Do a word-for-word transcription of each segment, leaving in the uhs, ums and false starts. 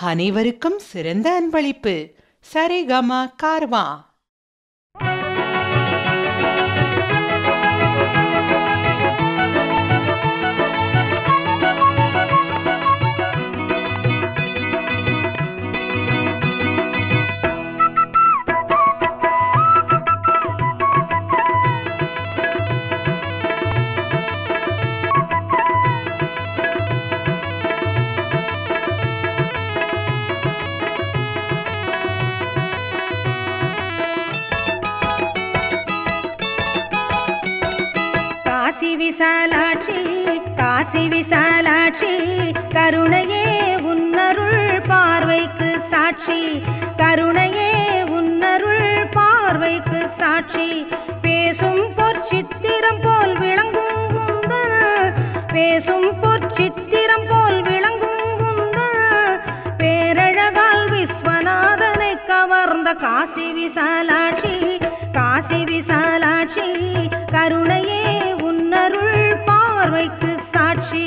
அனைவருக்கும் சிறந்த அன்பளிப்பு. சரிகம கார்வா. விசாலாட்சி காசி விசாலாட்சி கருணையே உன்னருள் பார்வைக்கு சாட்சி கருணையே உன்னருள் பார்வைக்கு சாட்சி பேசும் பொற்சித்திரம் போல் விளங்கும் உந்தன் பேசும் பொற்சித்திரம் போல் விளங்கும் உந்தன் பேரழகால் விஸ்வநாதனை கவர்ந்த காசி விசாலாட்சி காசி விசாலாட்சி கருணையே உன்னருள் பார்வைக்கு சாட்சி.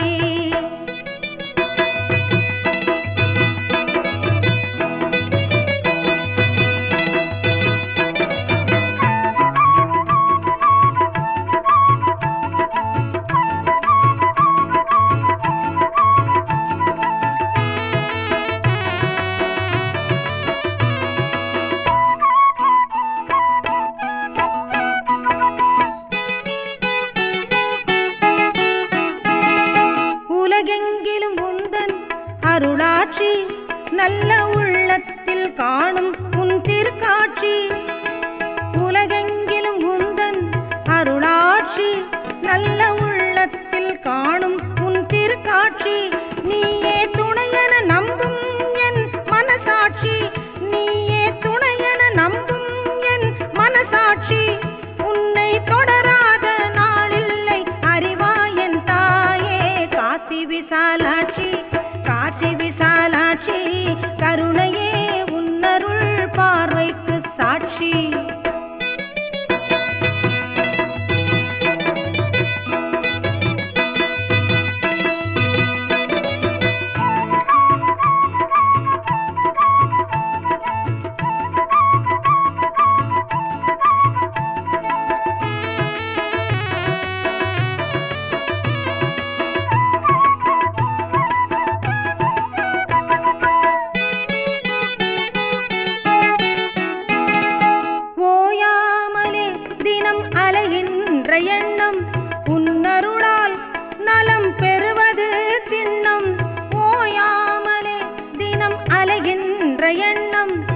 உலகெங்கிலும் உந்தன் அருளாட்சி நல்ல உள்ளத்தில் காணும் உன் திருக்காட்சி உலகெங்கிலும் உந்தன் அருளாட்சி நல்ல உள்ளத்தில் காணும் உன் திருக்காட்சி நீயே துணையென நம்பும் என் மனசாட்சி நீயே துணையென நம்பும் என் மனசாட்சி உன்னை தொடராத நாளில்லை அறிவாயன் தாயே காசி விசாலாட்சி காசி விசாலாட்சி கருணையே உன்னருள் பார்வைக்கு சாட்சி. அலைகின்ற எண்ணம் உன்னருளால் நலம் பெறுவது திண்ணம் ஓயாமலே தினம் அலைகின்ற எண்ணம்